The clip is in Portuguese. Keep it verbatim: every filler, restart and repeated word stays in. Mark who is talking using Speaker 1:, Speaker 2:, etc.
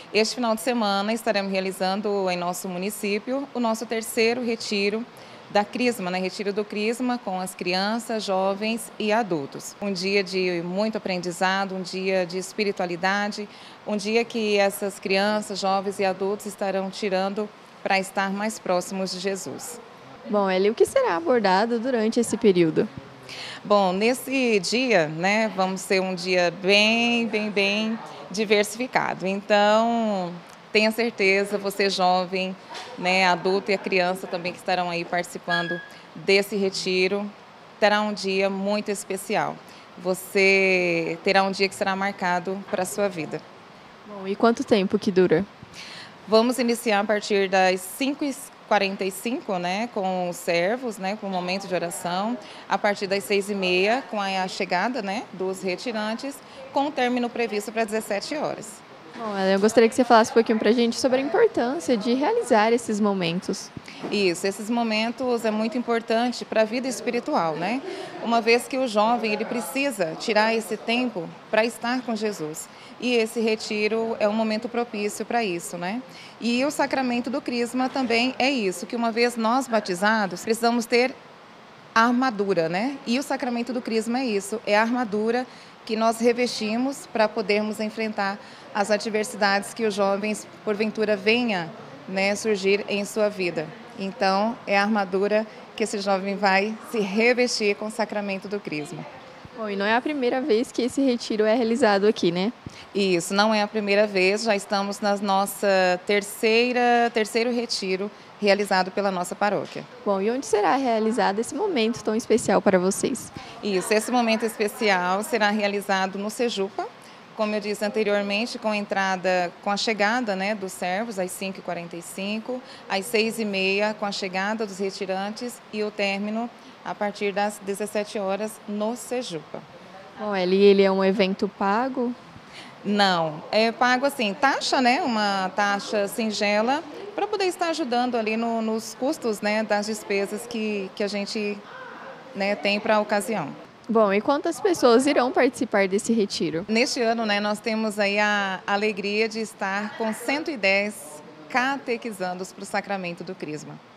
Speaker 1: Este final de semana estaremos realizando em nosso município o nosso terceiro retiro da Crisma, né? Retiro do Crisma com as crianças, jovens e adultos. Um dia de muito aprendizado, um dia de espiritualidade, um dia que essas crianças, jovens e adultos estarão tirando para estar mais próximos de Jesus.
Speaker 2: Bom, Eli, o que será abordado durante esse período?
Speaker 1: Bom, nesse dia, né, vamos ter um dia bem, bem, bem diversificado. Então, tenha certeza, você jovem, né, adulto e a criança também que estarão aí participando desse retiro, terá um dia muito especial. Você terá um dia que será marcado para a sua vida.
Speaker 2: Bom, e quanto tempo que dura?
Speaker 1: Vamos iniciar a partir das cinco e quarenta e cinco, né, com os servos, né, com o momento de oração, a partir das seis e meia, com a chegada, né, dos retirantes, com o término previsto para dezessete horas.
Speaker 2: Bom, Eli, eu gostaria que você falasse um pouquinho para a gente sobre a importância de realizar esses momentos.
Speaker 1: Isso, esses momentos é muito importante para a vida espiritual, né? Uma vez que o jovem ele precisa tirar esse tempo para estar com Jesus. E esse retiro é um momento propício para isso, né? E o sacramento do Crisma também é isso, que uma vez nós batizados, precisamos ter a armadura, né? E o sacramento do Crisma é isso, é a armadura que nós revestimos para podermos enfrentar as adversidades que os jovens, porventura, venha, né, surgir em sua vida. Então, é a armadura que esse jovem vai se revestir com o sacramento do Crisma.
Speaker 2: Bom, e não é a primeira vez que esse retiro é realizado aqui, né?
Speaker 1: Isso, não é a primeira vez, já estamos na nossa terceira, terceiro retiro realizado pela nossa paróquia.
Speaker 2: Bom, e onde será realizado esse momento tão especial para vocês?
Speaker 1: Isso, esse momento especial será realizado no Sejupa, como eu disse anteriormente, com a entrada, com a chegada, né, dos servos às cinco e quarenta e cinco, às seis e meia com a chegada dos retirantes e o término a partir das dezessete horas no Sejupa.
Speaker 2: Bom, Eli, ele é um evento pago?
Speaker 1: Não, é pago assim, taxa, né, uma taxa singela para poder estar ajudando ali no, nos custos, né, das despesas que, que a gente, né, tem para a ocasião.
Speaker 2: Bom, e quantas pessoas irão participar desse retiro?
Speaker 1: Neste ano, né, nós temos aí a alegria de estar com cento e dez catequizandos para o sacramento do Crisma.